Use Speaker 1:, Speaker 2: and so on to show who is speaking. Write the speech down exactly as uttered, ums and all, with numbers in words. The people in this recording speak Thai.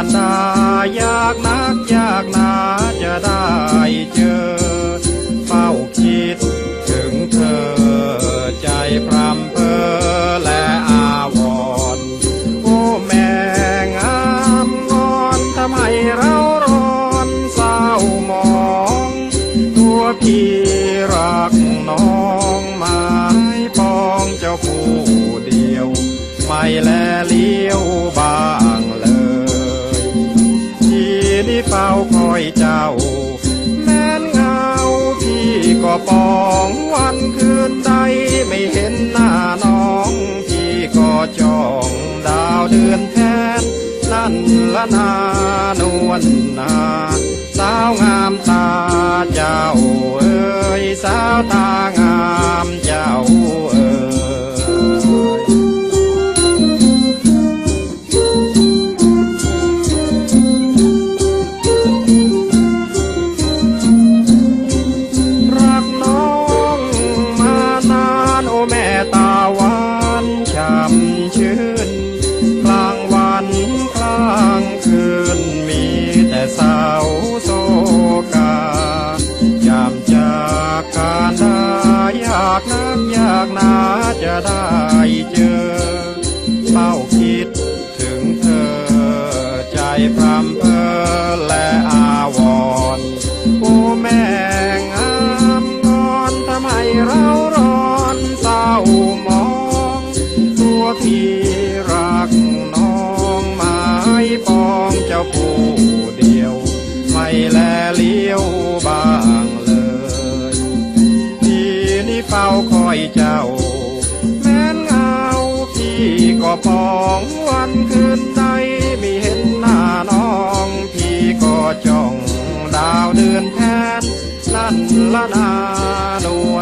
Speaker 1: ารดายากนักยากหนาจะได้เจอเฝ้าคิดถึงเธอใจพรำเพอและอาวรณ์โอ้แม่งามงอนทำให้เราร้อนเศร้ามองตัวพี่รักน้องไม้ปองเจ้าผู้เดียวไม่แลเลี้ยวบ้างเลยที่นี่เฝ้าคอยเจ้าแม้นเงาพี่ก็ปองวันคืนใดไม่เห็นหน้าน้องพี่ก็จ้องดาวเดือนแทนนั่นละนานวลนาสาวงามตาเจ้าเอ๋ยสาวตางามเจ้าเอ๋ยรักน้องมานานโอ้แม่ตาหวานช่ำชื่นกลางวันกลางคืนมีแต่สาวโศกายามจากการได้ยากนักยากหนาจะได้เจอเฝ้าคิดถึงเธอใจพรำเพอและอาวรณ์โอ้แม่งามงอนทำให้เราร้อนเศร้ามองตัวพี่รักน้องไม้ปองเจ้าผู้เดียวไม่แลเลี้ยวบ้างเลยพี่นี่เฝ้าคอยเจ้าแม้นเงาพี่ก็ปองวันคืนใดไม่เห็นหน้าน้องพี่ก็จ้องดาวเดือนแทนนั่นละนานวล